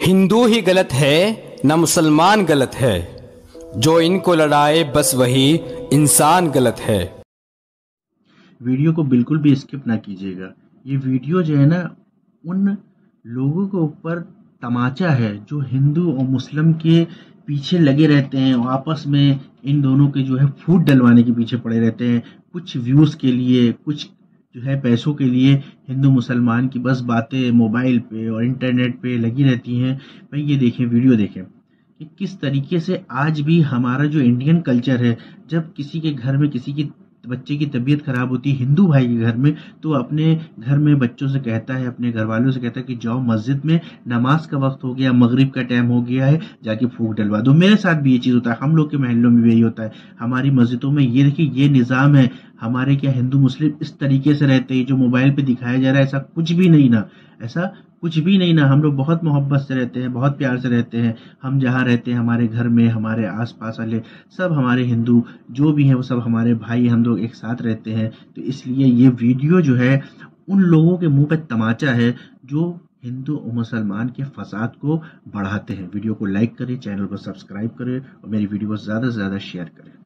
हिंदू ही गलत है न मुसलमान गलत है, जो इनको लड़ाए बस वही इंसान गलत है। वीडियो को बिल्कुल भी स्किप ना कीजिएगा। ये वीडियो जो है ना, उन लोगों के ऊपर तमाचा है जो हिंदू और मुस्लिम के पीछे लगे रहते हैं और आपस में इन दोनों के जो है फूट डलवाने के पीछे पड़े रहते हैं। कुछ व्यूज़ के लिए, कुछ जो है पैसों के लिए हिंदू मुसलमान की बस बातें मोबाइल पे और इंटरनेट पे लगी रहती हैं। भाई ये देखें, वीडियो देखें कि किस तरीके से आज भी हमारा जो इंडियन कल्चर है, जब किसी के घर में किसी की बच्चे की तबीयत खराब होती है हिंदू भाई के घर में, तो अपने घर में बच्चों से कहता है, अपने घर वालों से कहता है कि जाओ मस्जिद में, नमाज का वक्त हो गया, मगरिब का टाइम हो गया है, जाके फूक डलवा दो। मेरे साथ भी ये चीज़ होता है, हम लोग के महल्लों में भी यही होता है। हमारी मस्जिदों में ये देखिए, ये निज़ाम है। हमारे क्या हिंदू मुस्लिम इस तरीके से रहते हैं, जो मोबाइल पे दिखाया जा रहा है ऐसा कुछ भी नहीं ना, ऐसा कुछ भी नहीं ना। हम लोग बहुत मोहब्बत से रहते हैं, बहुत प्यार से रहते हैं। हम जहाँ रहते हैं, हमारे घर में हमारे आसपास वाले सब हमारे हिंदू जो भी हैं वो सब हमारे भाई, हम लोग एक साथ रहते हैं। तो इसलिए ये वीडियो जो है उन लोगों के मुंह पे तमाचा है जो हिंदू और मुसलमान के फसाद को बढ़ाते हैं। वीडियो को लाइक करें, चैनल को सब्सक्राइब करें और मेरी वीडियो को ज़्यादा से ज़्यादा शेयर करें।